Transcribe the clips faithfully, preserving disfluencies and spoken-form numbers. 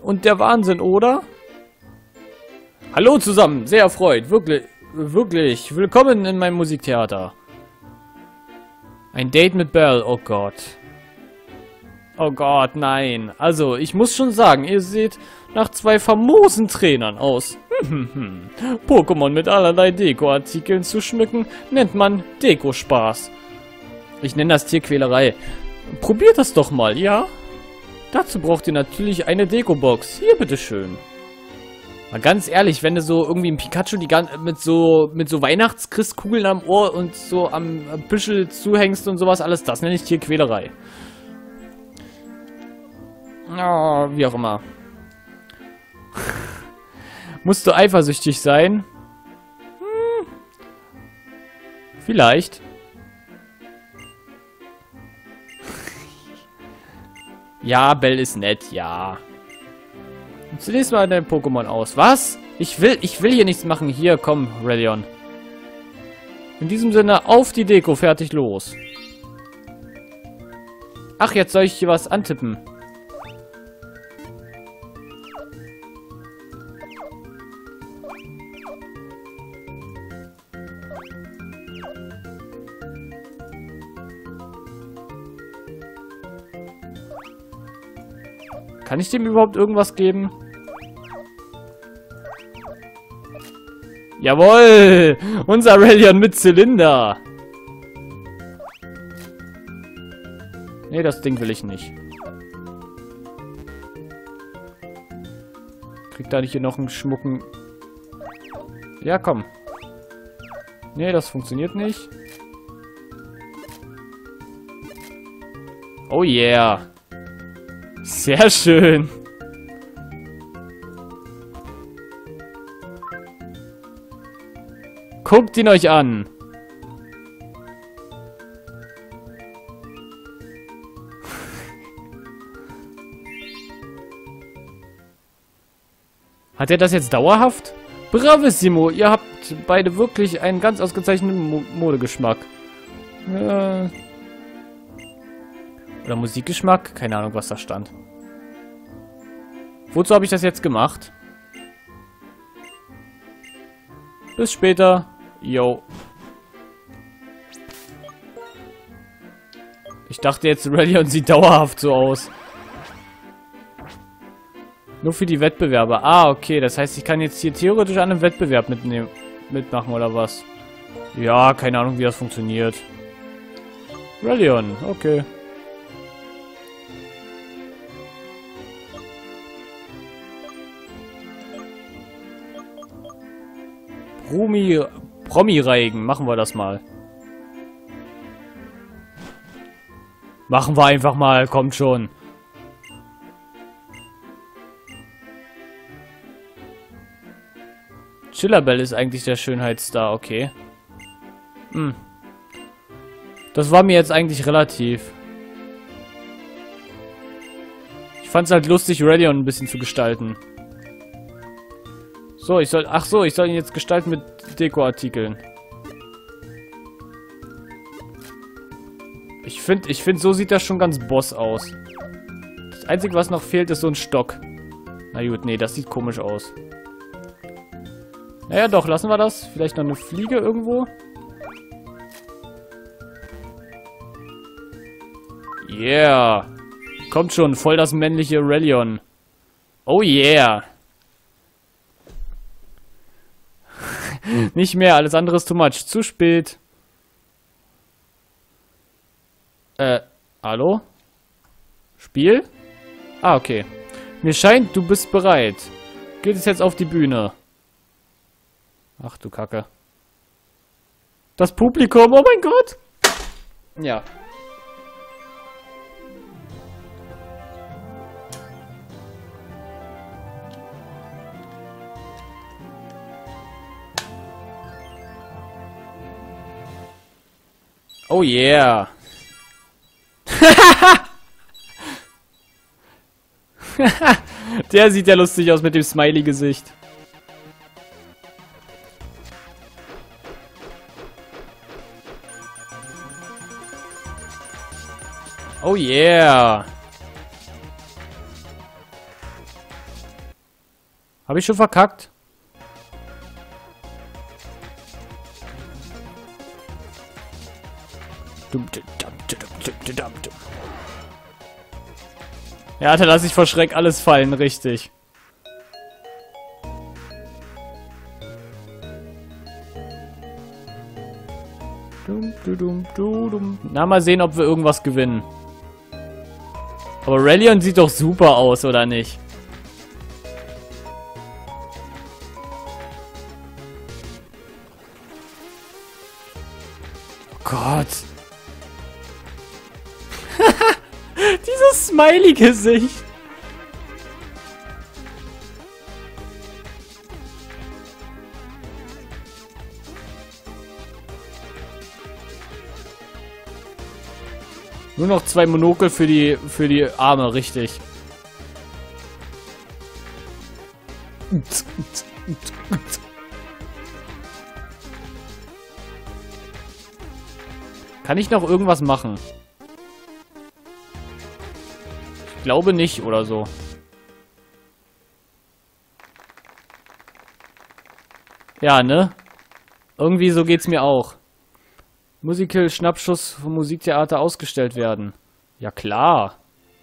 und der Wahnsinn, oder? Hallo zusammen, sehr erfreut, wirklich, wirklich. Willkommen in meinem Musiktheater. Ein Date mit Belle, oh Gott. Oh Gott, nein. Also, ich muss schon sagen, ihr seht nach zwei famosen Trainern aus. Pokémon mit allerlei Deko-Artikeln zu schmücken, nennt man Deko-Spaß. Ich nenne das Tierquälerei. Probiert das doch mal, ja? Dazu braucht ihr natürlich eine Deko-Box. Hier, bitteschön. Mal ganz ehrlich, wenn du so irgendwie ein Pikachu die gan mit so mit so Weihnachtschristkugeln am Ohr und so am, am Büschel zuhängst und sowas alles, das nenne ich Tierquälerei. Oh, wie auch immer. Musst du eifersüchtig sein? Hm. Vielleicht. Ja, Belle ist nett, ja. Und zunächst mal dein Pokémon aus. Was? Ich will, ich will hier nichts machen. Hier, komm, Relion. In diesem Sinne, auf die Deko, fertig, los. Ach, jetzt soll ich hier was antippen. Kann ich dem überhaupt irgendwas geben? Jawohl! Unser Relion mit Zylinder! Nee, das Ding will ich nicht. Kriegt da nicht hier noch einen schmucken... Ja, komm. Nee, das funktioniert nicht. Oh yeah! Sehr schön. Guckt ihn euch an. Hat er das jetzt dauerhaft? Bravissimo, ihr habt beide wirklich einen ganz ausgezeichneten Mo Modegeschmack. Äh... Oder Musikgeschmack? Keine Ahnung, was da stand. Wozu habe ich das jetzt gemacht? Bis später. Yo. Ich dachte jetzt, Relion sieht dauerhaft so aus. Nur für die Wettbewerbe. Ah, okay. Das heißt, ich kann jetzt hier theoretisch an einem Wettbewerb mitnehmen, mitmachen, oder was? Ja, keine Ahnung, wie das funktioniert. Relion, okay. Promi, Promi-Reigen. Machen wir das mal. Machen wir einfach mal. Kommt schon. Chillabell ist eigentlich der Schönheitsstar. Okay. Hm. Das war mir jetzt eigentlich relativ. Ich fand es halt lustig, Relion ein bisschen zu gestalten. So, ich soll... Ach so, ich soll ihn jetzt gestalten mit Dekoartikeln. Ich finde, ich finde, so sieht das schon ganz boss aus. Das Einzige, was noch fehlt, ist so ein Stock. Na gut, nee, das sieht komisch aus. Naja, doch, lassen wir das. Vielleicht noch eine Fliege irgendwo. Yeah. Kommt schon, voll das männliche Relion. Oh yeah. Nicht mehr, alles andere ist too much. Zu spät. Äh, hallo? Spiel? Ah, okay. Mir scheint, du bist bereit. Geht es jetzt auf die Bühne? Ach du Kacke. Das Publikum, oh mein Gott! Ja. Oh yeah. Der sieht ja lustig aus mit dem Smiley-Gesicht. Oh yeah. Habe ich schon verkackt? Ja, da lasse ich vor Schreck alles fallen, richtig. Na, mal sehen, ob wir irgendwas gewinnen. Aber Relion sieht doch super aus, oder nicht? Oh Gott. Dieses Smiley-Gesicht. Nur noch zwei Monokel für die für die Arme, richtig. Kann ich noch irgendwas machen? Ich glaube nicht oder so. Ja, ne? Irgendwie so geht's mir auch. Musical Schnappschuss vom Musiktheater ausgestellt werden. Ja klar.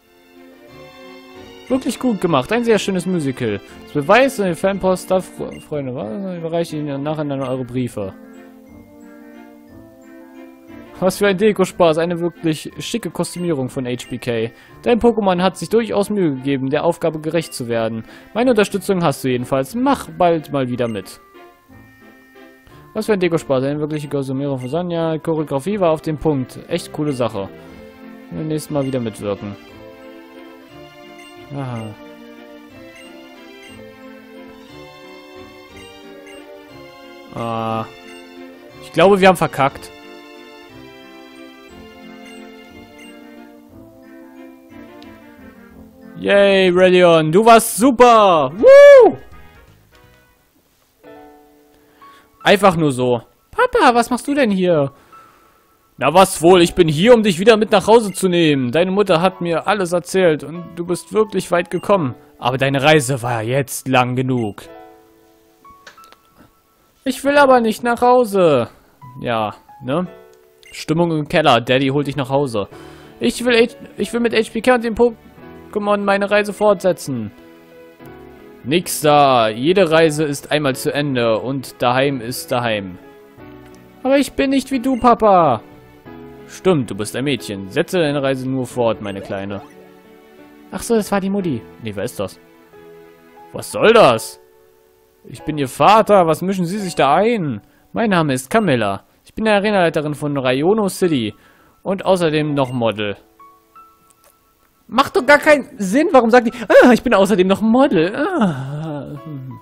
Wirklich gut gemacht. Ein sehr schönes Musical. Das Beweis in den Fanpost, da, Freunde, was? Überreiche Ihnen nacheinander eure Briefe. Was für ein Deko-Spaß. Eine wirklich schicke Kostümierung von H B K. Dein Pokémon hat sich durchaus Mühe gegeben, der Aufgabe gerecht zu werden. Meine Unterstützung hast du jedenfalls. Mach bald mal wieder mit. Was für ein Deko-Spaß. Eine wirkliche Kostümierung von Sonja. Choreografie war auf den Punkt. Echt coole Sache. Beim nächsten Mal wieder mitwirken. Aha. Ah. Ich glaube, wir haben verkackt. Yay, Relion, du warst super! Woo! Einfach nur so. Papa, was machst du denn hier? Na was wohl, ich bin hier, um dich wieder mit nach Hause zu nehmen. Deine Mutter hat mir alles erzählt und du bist wirklich weit gekommen. Aber deine Reise war jetzt lang genug. Ich will aber nicht nach Hause. Ja, ne? Stimmung im Keller, Daddy holt dich nach Hause. Ich will, H ich will mit H B K und dem Pokémon meine Reise fortsetzen. Nix da. Jede Reise ist einmal zu Ende und daheim ist daheim. Aber ich bin nicht wie du, Papa. Stimmt, du bist ein Mädchen. Setze deine Reise nur fort, meine Kleine. Ach so, das war die Mutti. Nee, wer ist das? Was soll das? Ich bin ihr Vater. Was mischen Sie sich da ein? Mein Name ist Camilla. Ich bin die Arenaleiterin von Rayono City. Und außerdem noch Model. Macht doch gar keinen Sinn. Warum sagt die, ah, ich bin außerdem noch Model. Ah.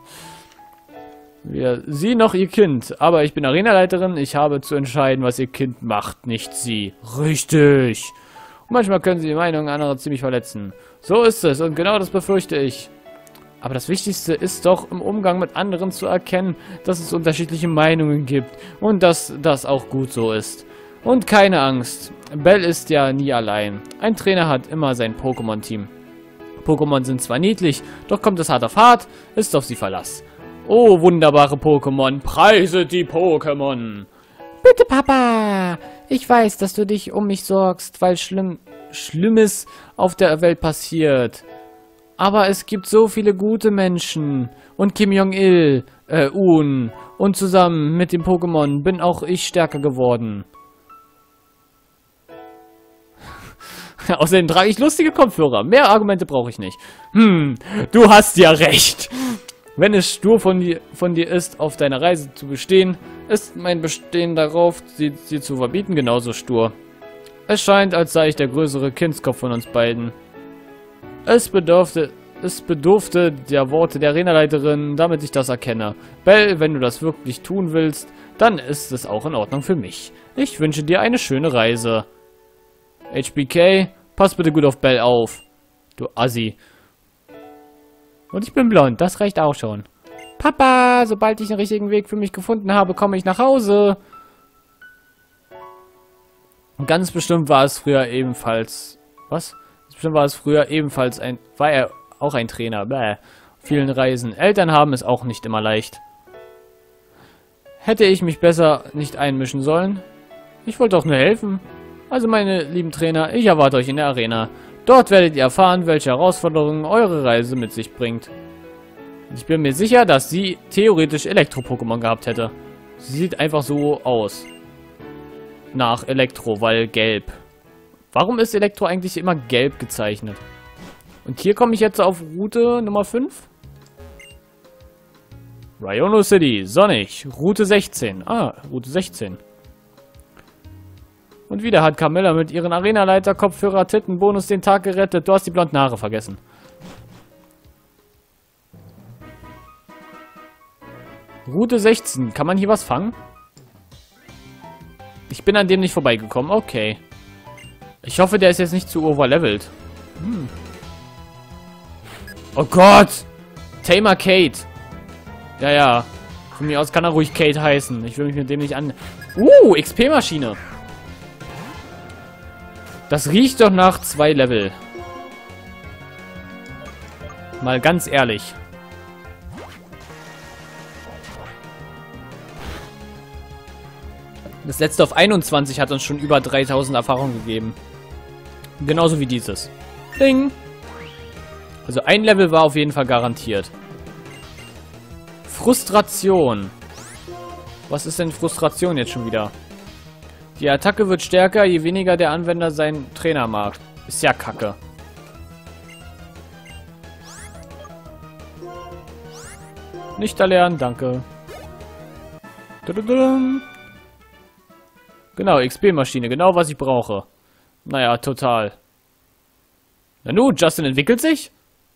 Weder sie noch ihr Kind. Aber ich bin Arenaleiterin. Ich habe zu entscheiden, was ihr Kind macht, nicht sie. Richtig. Und manchmal können sie die Meinung anderer ziemlich verletzen. So ist es und genau das befürchte ich. Aber das Wichtigste ist doch, im Umgang mit anderen zu erkennen, dass es unterschiedliche Meinungen gibt. Und dass das auch gut so ist. Und keine Angst. Bell ist ja nie allein. Ein Trainer hat immer sein Pokémon-Team. Pokémon sind zwar niedlich, doch kommt es hart auf hart, ist auf sie Verlass. Oh, wunderbare Pokémon, preise die Pokémon. Bitte, Papa. Ich weiß, dass du dich um mich sorgst, weil schlimm, Schlimmes auf der Welt passiert. Aber es gibt so viele gute Menschen. Und Kim Jong-il, äh, Un. Und zusammen mit dem Pokémon bin auch ich stärker geworden. Außerdem trage ich lustige Kopfhörer. Mehr Argumente brauche ich nicht. Hm, du hast ja recht. Wenn es stur von dir, von dir ist, auf deiner Reise zu bestehen, ist mein Bestehen darauf, sie, sie zu verbieten, genauso stur. Es scheint, als sei ich der größere Kindskopf von uns beiden. Es bedurfte, es bedurfte der Worte der Arenaleiterin, damit ich das erkenne. Bell, wenn du das wirklich tun willst, dann ist es auch in Ordnung für mich. Ich wünsche dir eine schöne Reise. H B K, pass bitte gut auf Bell auf. Du Assi. Und ich bin blond, das reicht auch schon. Papa, sobald ich den richtigen Weg für mich gefunden habe, komme ich nach Hause. Und ganz bestimmt war es früher ebenfalls... Was? Ganz bestimmt war es früher ebenfalls ein... War er auch ein Trainer. Bäh. vielen Reisen. Eltern haben es auch nicht immer leicht. Hätte ich mich besser nicht einmischen sollen? Ich wollte doch nur helfen. Also meine lieben Trainer, ich erwarte euch in der Arena. Dort werdet ihr erfahren, welche Herausforderungen eure Reise mit sich bringt. Ich bin mir sicher, dass sie theoretisch Elektro-Pokémon gehabt hätte. Sie sieht einfach so aus. Nach Elektro, weil gelb. Warum ist Elektro eigentlich immer gelb gezeichnet? Und hier komme ich jetzt auf Route Nummer fünf. Ryono City, sonnig. Route sechzehn. Ah, Route sechzehn. Und wieder hat Carmilla mit ihren Arenaleiter, Kopfhörer, Tittenbonus den Tag gerettet. Du hast die blonden Haare vergessen. Route sechzehn. Kann man hier was fangen? Ich bin an dem nicht vorbeigekommen. Okay. Ich hoffe, der ist jetzt nicht zu overlevelt. Hm. Oh Gott! Tamer Kate. Ja, ja. Von mir aus kann er ruhig Kate heißen. Ich will mich mit dem nicht an... Uh, X P-Maschine. Das riecht doch nach zwei Level. Mal ganz ehrlich. Das letzte auf einundzwanzig hat uns schon über dreitausend Erfahrungen gegeben. Genauso wie dieses. Ding. Also ein Level war auf jeden Fall garantiert. Frustration. Was ist denn Frustration jetzt schon wieder? Die Attacke wird stärker, je weniger der Anwender seinen Trainer mag. Ist ja kacke. Nicht erlernen, danke. Genau, X P-Maschine, genau was ich brauche. Naja, total. Nanu, Justin entwickelt sich?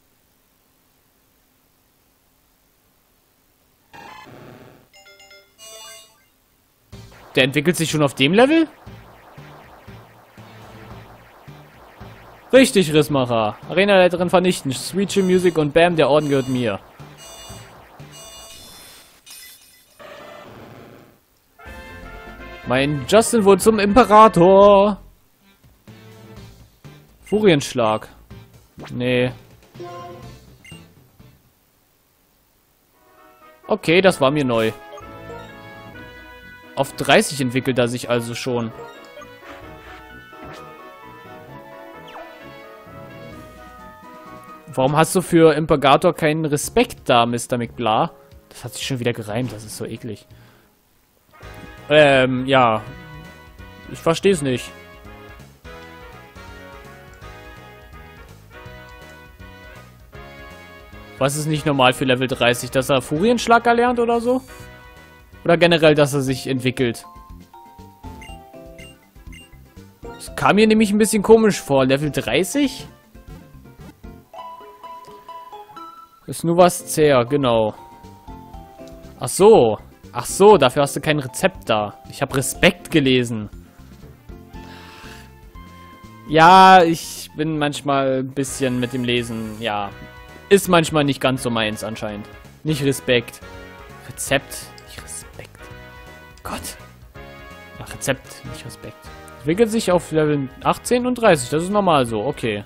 Der entwickelt sich schon auf dem Level? Richtig, Rissmacher. Arenaleiterin vernichten. Sweet Chin Music und Bam, der Orden gehört mir. Mein Justin wurde zum Imperator. Furienschlag. Nee. Okay, das war mir neu. Auf dreißig entwickelt er sich also schon. Warum hast du für Imperator keinen Respekt da, Mister McBlah? Das hat sich schon wieder gereimt, das ist so eklig. Ähm, ja. Ich verstehe es nicht. Was ist nicht normal für Level dreißig? Dass er Furienschlag erlernt oder so? Oder generell, dass er sich entwickelt? Das kam mir nämlich ein bisschen komisch vor. Level dreißig? Ist nur was zäh, genau. Ach so. Ach so, dafür hast du kein Rezept da. Ich habe Respekt gelesen. Ja, ich bin manchmal ein bisschen mit dem Lesen, ja. Ist manchmal nicht ganz so meins anscheinend. Nicht Respekt. Rezept, nicht Respekt. Gott. Ach, Rezept, nicht Respekt. Entwickelt sich auf Level achtzehn und dreißig, das ist normal so, okay.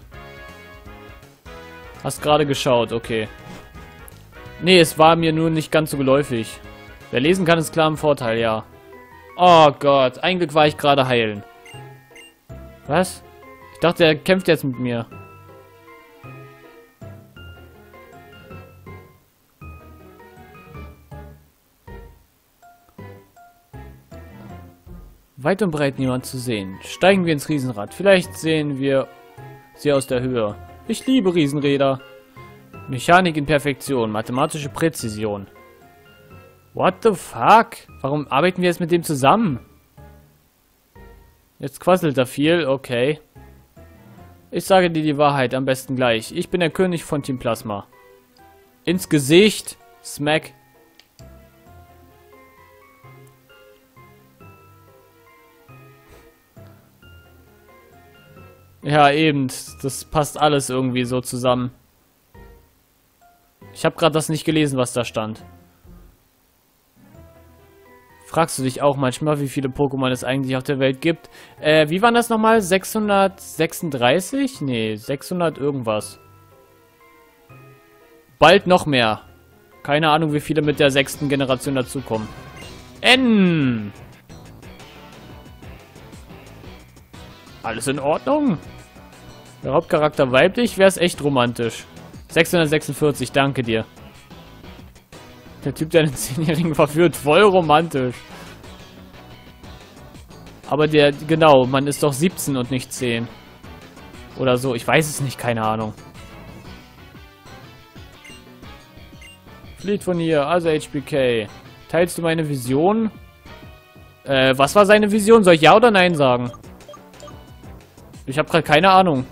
Hast gerade geschaut, okay. Nee, es war mir nur nicht ganz so geläufig. Wer lesen kann, ist klar im Vorteil, ja. Oh Gott, ein Glück war ich gerade heilen. Was? Ich dachte, er kämpft jetzt mit mir. Weit und breit niemand zu sehen. Steigen wir ins Riesenrad. Vielleicht sehen wir sie aus der Höhe. Ich liebe Riesenräder. Mechanik in Perfektion. Mathematische Präzision. What the fuck? Warum arbeiten wir jetzt mit dem zusammen? Jetzt quasselt er viel. Okay. Ich sage dir die Wahrheit am besten gleich. Ich bin der König von Team Plasma. Ins Gesicht. Smack. Ja, eben. Das passt alles irgendwie so zusammen. Ich habe gerade das nicht gelesen, was da stand. Fragst du dich auch manchmal, wie viele Pokémon es eigentlich auf der Welt gibt? Äh, wie waren das nochmal? sechshundertsechsunddreißig? Nee, sechshundert irgendwas. bald noch mehr. Keine Ahnung, wie viele mit der sechsten Generation dazukommen. N. Alles in Ordnung? Der Hauptcharakter weiblich, wäre es echt romantisch. sechshundertsechsundvierzig, danke dir. Der Typ, der einen zehnjährigen verführt, voll romantisch. Aber der, genau, man ist doch siebzehn und nicht zehn. Oder so, ich weiß es nicht, keine Ahnung. Flieht von hier, also H B K. Teilst du meine Vision? Äh, was war seine Vision? Soll ich ja oder nein sagen? Ich habe gerade keine Ahnung.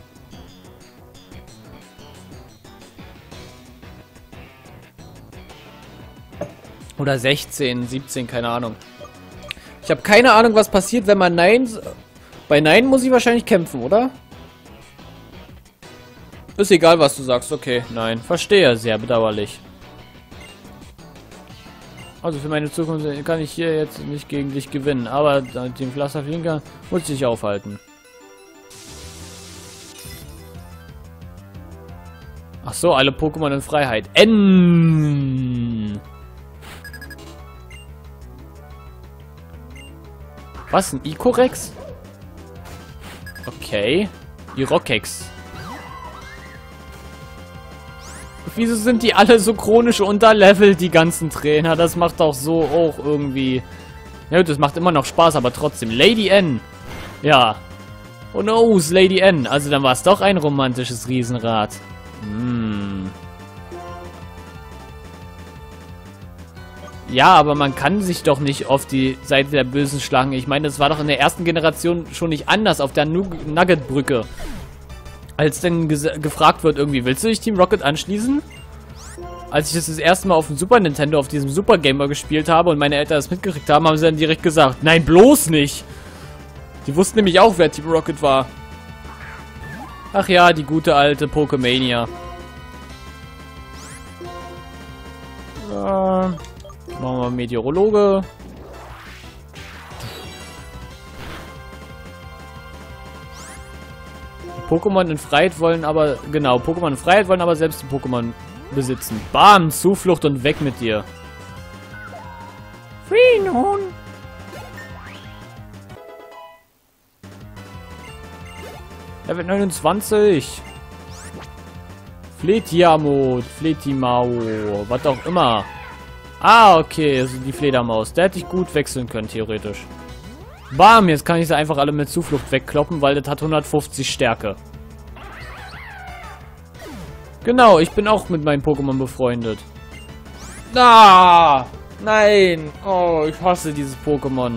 Oder sechzehn, siebzehn, keine Ahnung. Ich habe keine Ahnung, was passiert, wenn man Nein... Bei Nein muss ich wahrscheinlich kämpfen, oder? Ist egal, was du sagst. Okay, nein. Verstehe, sehr bedauerlich. Also für meine Zukunft kann ich hier jetzt nicht gegen dich gewinnen. Aber den Pflaster fliegen kann, muss ich aufhalten. Ach so, alle Pokémon in Freiheit. N. Was? Ein Ikorex? Okay. Irokex. Wieso sind die alle so chronisch unterlevelt, die ganzen Trainer? Das macht auch so auch irgendwie... Ja gut, das macht immer noch Spaß, aber trotzdem. Lady N. Ja. Oh no, Lady N. Also dann war es doch ein romantisches Riesenrad. Hm. Ja, aber man kann sich doch nicht auf die Seite der Bösen schlagen. Ich meine, das war doch in der ersten Generation schon nicht anders auf der Nugget-Brücke. Als dann gefragt wird irgendwie, willst du dich Team Rocket anschließen? Als ich das das erste Mal auf dem Super Nintendo, auf diesem Super Gamer gespielt habe und meine Eltern das mitgekriegt haben, haben sie dann direkt gesagt, nein, bloß nicht. Die wussten nämlich auch, wer Team Rocket war. Ach ja, die gute alte Pokemania. Äh... Machen wir Meteorologe. Pokémon in Freiheit wollen aber... Genau, Pokémon in Freiheit wollen aber selbst die Pokémon besitzen. Bam, Zuflucht und weg mit dir. Free nun. Level neunundzwanzig. Fletiamo, Fletimau, was auch immer. Ah, okay, also die Fledermaus. Der hätte ich gut wechseln können, theoretisch. Bam, jetzt kann ich sie einfach alle mit Zuflucht wegkloppen, weil das hat hundertfünfzig Stärke. Genau, ich bin auch mit meinen Pokémon befreundet. Ah, nein. Oh, ich hasse dieses Pokémon.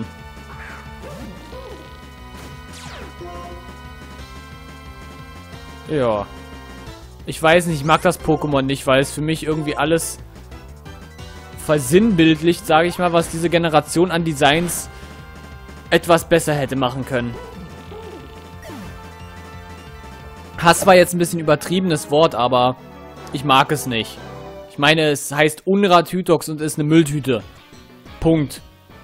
Ja. Ich weiß nicht, ich mag das Pokémon nicht, weil es für mich irgendwie alles... versinnbildlicht, sage ich mal, was diese Generation an Designs etwas besser hätte machen können. Hass war jetzt ein bisschen übertriebenes Wort, aber ich mag es nicht. Ich meine, es heißt Unrat-Hütox und ist eine Mülltüte. Punkt.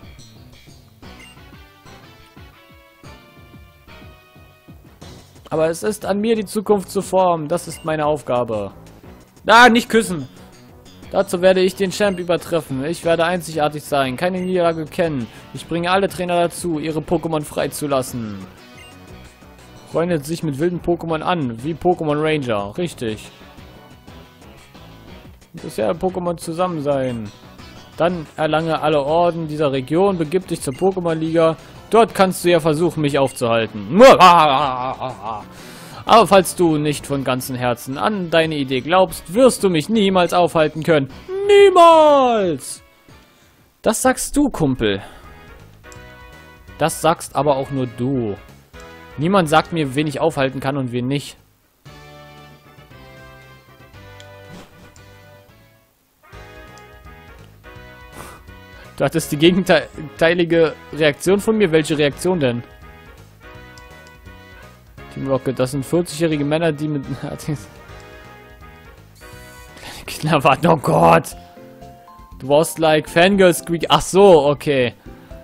Aber es ist an mir, die Zukunft zu formen. Das ist meine Aufgabe. Ah, nicht küssen! Dazu werde ich den Champ übertreffen. Ich werde einzigartig sein, keine Niederlage kennen. Ich bringe alle Trainer dazu, ihre Pokémon freizulassen. Freundet sich mit wilden Pokémon an, wie Pokémon Ranger. Richtig. Bisher Pokémon zusammen sein. Dann erlange alle Orden dieser Region, begib dich zur Pokémon-Liga. Dort kannst du ja versuchen, mich aufzuhalten. Aber falls du nicht von ganzem Herzen an deine Idee glaubst, wirst du mich niemals aufhalten können. Niemals! Das sagst du, Kumpel. Das sagst aber auch nur du. Niemand sagt mir, wen ich aufhalten kann und wen nicht. Du hattest die gegenteilige Reaktion von mir. Welche Reaktion denn? Team Rocket, das sind vierzigjährige Männer, die mit... Kleine Kinder warten. Oh Gott! Du warst like Fangirl Squeak. Ach so, okay.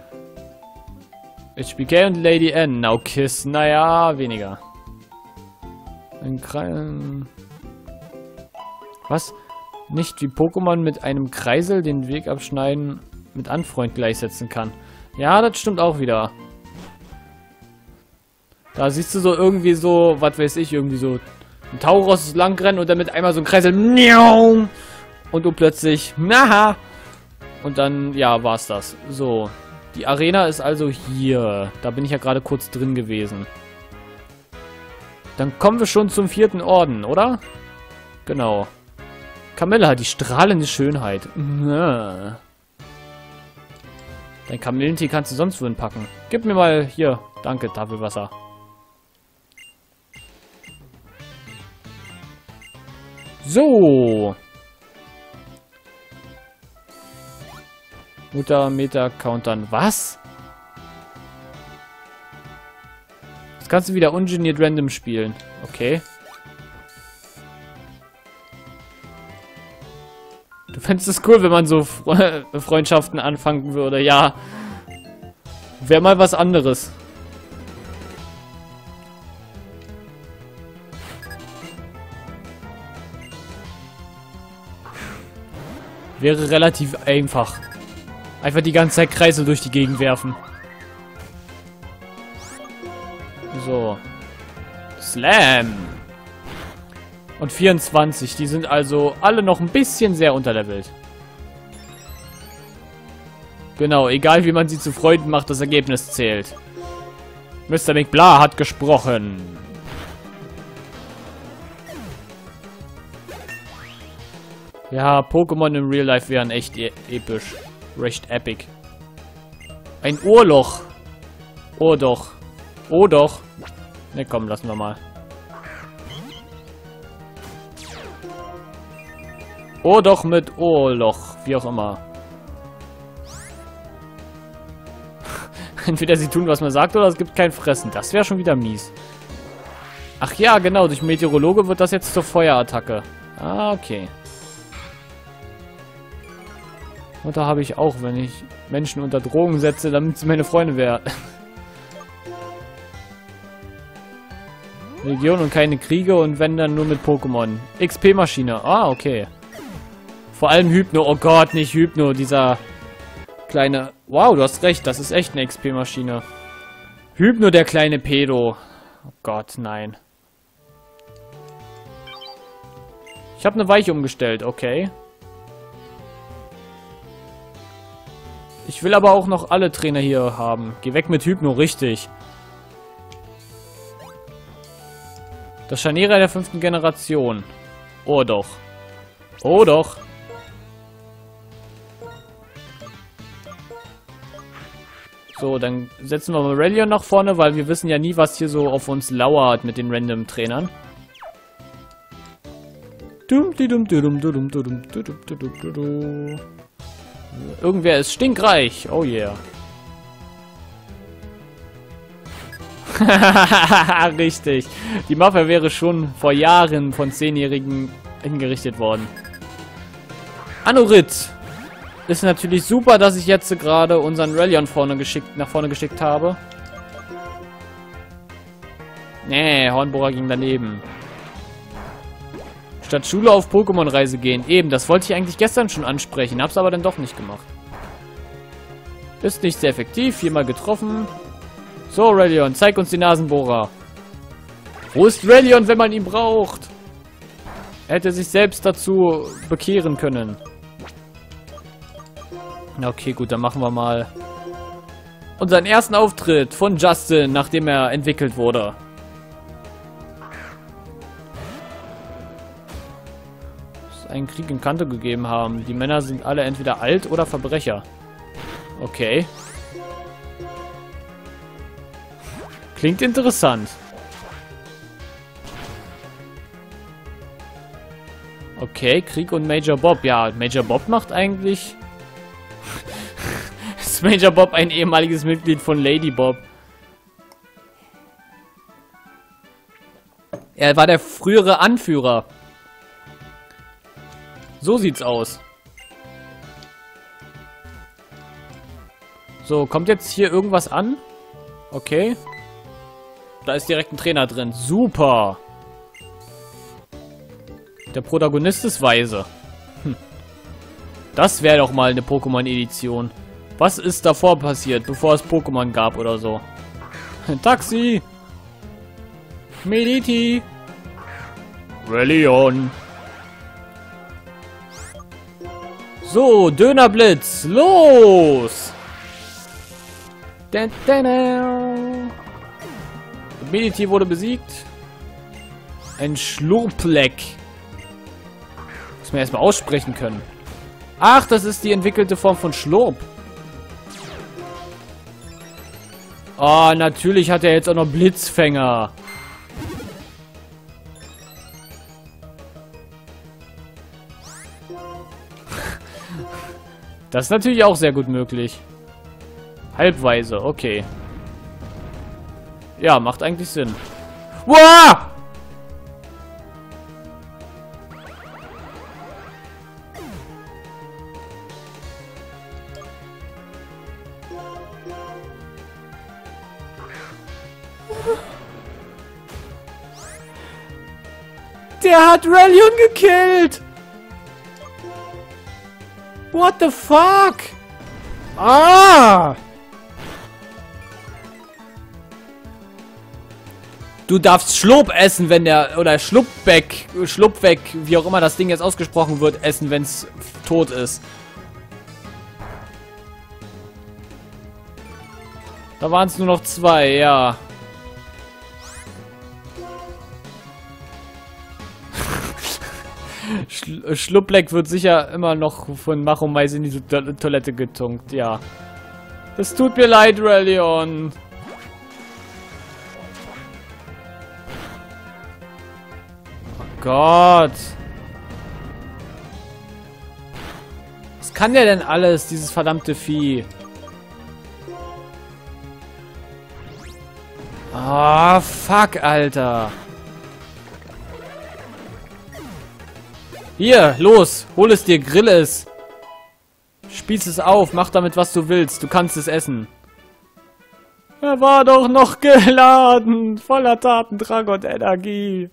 H B K und Lady N. Now Kiss. Naja, weniger. Ein Kreis... Was? nicht wie Pokémon mit einem Kreisel den Weg abschneiden mit Anfreund gleichsetzen kann. Ja, das stimmt auch wieder. Da siehst du so irgendwie so, was weiß ich, irgendwie so ein Tauros langrennen und dann mit einmal so ein Kreisel. Und du plötzlich, naha. Und dann, ja, war's das. So, die Arena ist also hier. Da bin ich ja gerade kurz drin gewesen. Dann kommen wir schon zum vierten Orden, oder? Genau. Camilla, die strahlende Schönheit. Dein Kamillentee kannst du sonst wohin packen. Gib mir mal hier. Danke, Tafelwasser. So. Mutter Meter countern. Was? Jetzt kannst du wieder ungeniert random spielen. Okay. Du fändest es cool, wenn man so Fre Freundschaften anfangen würde. Ja. Wäre mal was anderes. Wäre relativ einfach. Einfach die ganze Zeit Kreise durch die Gegend werfen. So. Slam. Und vierundzwanzig. Die sind also alle noch ein bisschen sehr unterlevelt. Genau, egal wie man sie zu Freunden macht, das Ergebnis zählt. Mister McBlah hat gesprochen. Ja, Pokémon im Real Life wären echt e episch. Recht epic. Ein Ohrloch. Oh doch. Oh doch. Ne, komm, lassen wir mal. Oh doch mit Ohrloch. Wie auch immer. Entweder sie tun, was man sagt, oder es gibt kein Fressen. Das wäre schon wieder mies. Ach ja, genau. Durch Meteorologe wird das jetzt zur Feuerattacke. Ah, okay. Und da habe ich auch, wenn ich Menschen unter Drogen setze, damit sie meine Freunde werden. Religion und keine Kriege und wenn dann nur mit Pokémon. X P-Maschine. Ah, okay. Vor allem Hypno. Oh Gott, nicht Hypno. Dieser kleine... Wow, du hast recht. Das ist echt eine X P-Maschine. Hypno, der kleine Pedo. Oh Gott, nein. Ich habe eine Weiche umgestellt. Okay. Ich will aber auch noch alle Trainer hier haben. Geh weg mit Hypno, richtig. Das Scharnierer der fünften Generation. Oh doch. Oh doch. So, dann setzen wir Aurelion nach vorne, weil wir wissen ja nie, was hier so auf uns lauert mit den random Trainern. Irgendwer ist stinkreich. Oh yeah. Richtig. Die Mafia wäre schon vor Jahren von Zehnjährigen hingerichtet worden. Anurit. Ist natürlich super, dass ich jetzt gerade unseren Relion vorne geschickt, nach vorne geschickt habe. Nee, Hornbohrer ging daneben. Statt Schule auf Pokémon-Reise gehen. Eben, das wollte ich eigentlich gestern schon ansprechen, hab's aber dann doch nicht gemacht. Ist nicht sehr effektiv, viermal getroffen. So, Relion, zeig uns die Nasenbohrer. Wo ist Relion, wenn man ihn braucht? Er hätte sich selbst dazu bekehren können. Okay, gut, dann machen wir mal unseren ersten Auftritt von Justin, nachdem er entwickelt wurde. Einen Krieg in Kanto gegeben haben. Die Männer sind alle entweder alt oder Verbrecher. Okay. Klingt interessant. Okay, Krieg und Major Bob. Ja, Major Bob macht eigentlich... Ist Major Bob ein ehemaliges Mitglied von Lady Bob? Er war der frühere Anführer. So sieht's aus. So, kommt jetzt hier irgendwas an? Okay. Da ist direkt ein Trainer drin. Super. Der Protagonist ist weise. Das wäre doch mal eine Pokémon-Edition. Was ist davor passiert, bevor es Pokémon gab oder so? Taxi! Mediti! Relion! So, Dönerblitz, los! Da, da, da. Mediti wurde besiegt. Ein Schlurpleck. Muss man erstmal aussprechen können. Ach, das ist die entwickelte Form von Schlurp. Oh, natürlich hat er jetzt auch noch Blitzfänger. Das ist natürlich auch sehr gut möglich. Halbweise, okay. Ja, macht eigentlich Sinn. Wow! Der hat Relion gekillt! What the fuck? Ah! Du darfst Schlurp essen, wenn der... Oder Schlupfweg, Schlupfweg, wie auch immer das Ding jetzt ausgesprochen wird, essen, wenn es tot ist. Da waren es nur noch zwei, ja. Schl Schlupfleck wird sicher immer noch von Machomeise in die to Toilette getunkt, ja. Es tut mir leid, Relion. Oh Gott. Was kann der denn alles, dieses verdammte Vieh? Ah, oh, fuck, Alter. Hier, los, hol es dir, grill es. Spieß es auf, mach damit, was du willst. Du kannst es essen. Er war doch noch geladen, voller Tatendrang und Energie.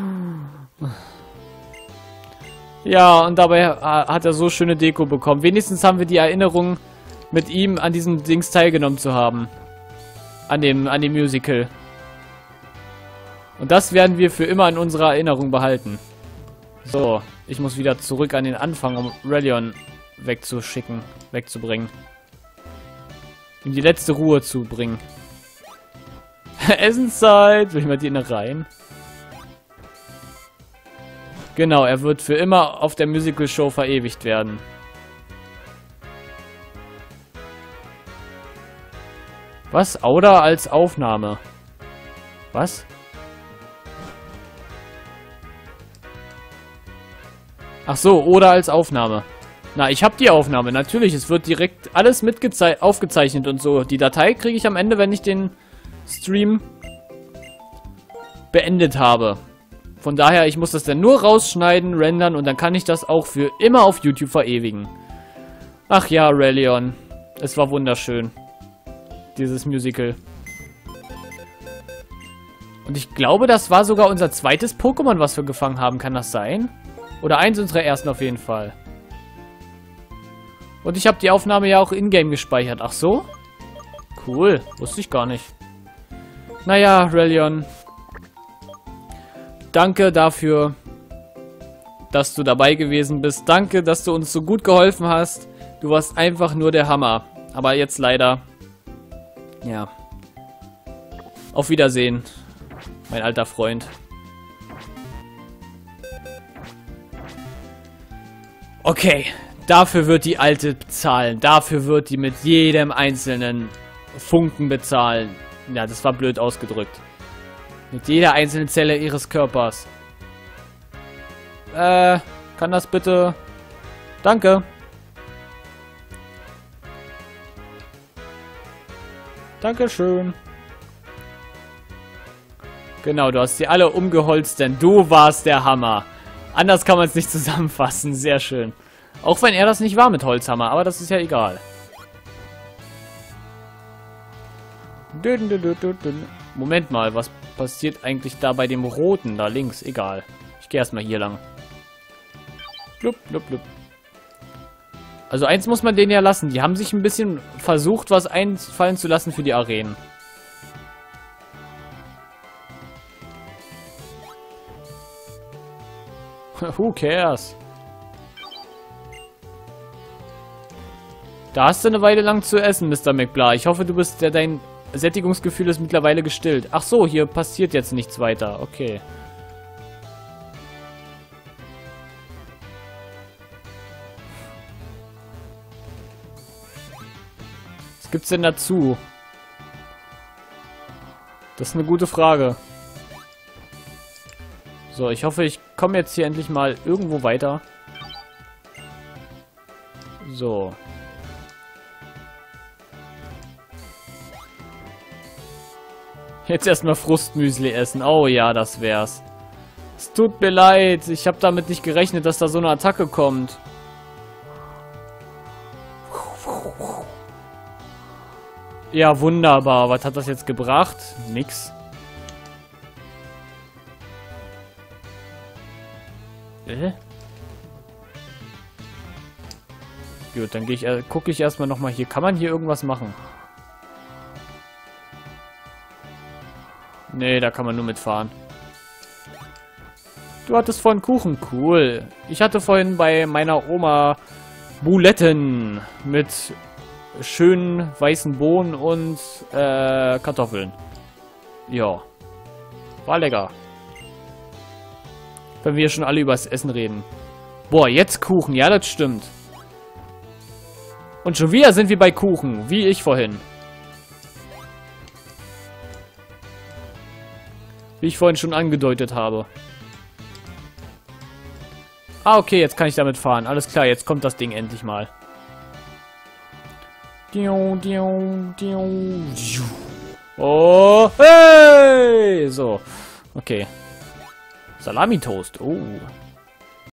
Ja, und dabei hat er so schöne Deko bekommen. Wenigstens haben wir die Erinnerung, mit ihm an diesem Dings teilgenommen zu haben. An dem, an dem Musical. Und das werden wir für immer in unserer Erinnerung behalten. So, ich muss wieder zurück an den Anfang, um Relion wegzuschicken, wegzubringen. Um die letzte Ruhe zu bringen. Essenszeit! Will ich mal die rein? Genau, er wird für immer auf der Musical-Show verewigt werden. Was? Auda als Aufnahme? Was? Ach so, oder als Aufnahme. Na, ich habe die Aufnahme. Natürlich, es wird direkt alles aufgezeichnet und so. Die Datei kriege ich am Ende, wenn ich den Stream beendet habe. Von daher, ich muss das dann nur rausschneiden, rendern und dann kann ich das auch für immer auf YouTube verewigen. Ach ja, Relion. Es war wunderschön. Dieses Musical. Und ich glaube, das war sogar unser zweites Pokémon, was wir gefangen haben. Kann das sein? Oder eins unserer ersten auf jeden Fall. Und ich habe die Aufnahme ja auch in-game gespeichert. Ach so? Cool. Wusste ich gar nicht. Naja, Relion. Danke dafür, dass du dabei gewesen bist. Danke, dass du uns so gut geholfen hast. Du warst einfach nur der Hammer. Aber jetzt leider... Ja. Auf Wiedersehen, mein alter Freund. Okay, dafür wird die Alte bezahlen. Dafür wird die mit jedem einzelnen Funken bezahlen. Ja, das war blöd ausgedrückt. Mit jeder einzelnen Zelle ihres Körpers. Äh, kann das bitte... Danke. Dankeschön. Genau, du hast sie alle umgeholzt, denn du warst der Hammer. Anders kann man es nicht zusammenfassen. Sehr schön. Auch wenn er das nicht war mit Holzhammer, aber das ist ja egal. Moment mal, was passiert eigentlich da bei dem Roten da links? Egal. Ich gehe erstmal hier lang. Blub, blub, blub. Also eins muss man denen ja lassen. Die haben sich ein bisschen versucht, was einfallen zu lassen für die Arenen. Who cares? Da hast du eine Weile lang zu essen, Mister McBla. Ich hoffe, du bist, der, dein Sättigungsgefühl ist mittlerweile gestillt. Ach so, hier passiert jetzt nichts weiter. Okay. Was gibt's denn dazu? Das ist eine gute Frage. So, ich hoffe, ich komme jetzt hier endlich mal irgendwo weiter. So. Jetzt erstmal Frustmüsli essen. Oh ja, das wär's. Es tut mir leid. Ich habe damit nicht gerechnet, dass da so eine Attacke kommt. Ja, wunderbar. Was hat das jetzt gebracht? Nix. Äh? Gut, dann gehe ich, äh, gucke ich erstmal nochmal hier. Kann man hier irgendwas machen? Nee, da kann man nur mitfahren. Du hattest vorhin Kuchen. Cool. Ich hatte vorhin bei meiner Oma Buletten mit schönen weißen Bohnen und äh, Kartoffeln. Ja. War lecker. Wenn wir schon alle übers Essen reden. Boah, jetzt Kuchen. Ja, das stimmt. Und schon wieder sind wir bei Kuchen. Wie ich vorhin. Wie ich vorhin schon angedeutet habe. Ah, okay, jetzt kann ich damit fahren. Alles klar, jetzt kommt das Ding endlich mal. Oh, hey! So, okay. Salami-Toast. Oh.